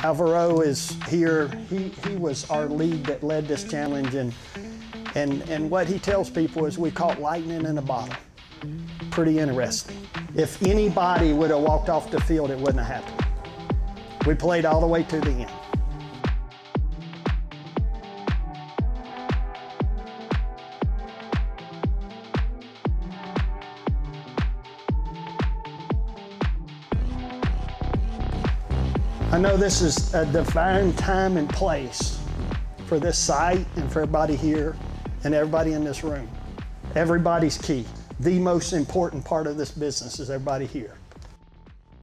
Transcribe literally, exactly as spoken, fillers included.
Alvaro is here. He, he was our lead that led this challenge, and, and, and what he tells people is we caught lightning in a bottle. Pretty interesting. If anybody would have walked off the field, it wouldn't have happened. We played all the way to the end. I know this is a divine time and place for this site and for everybody here and everybody in this room. Everybody's key. The most important part of this business is everybody here.